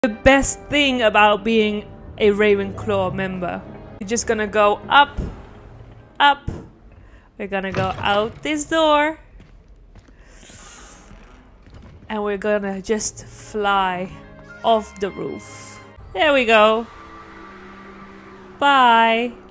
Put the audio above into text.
The best thing about being a Ravenclaw member. You're just gonna go up, up. We're gonna go out this door. And we're gonna just fly off the roof. There we go. Bye.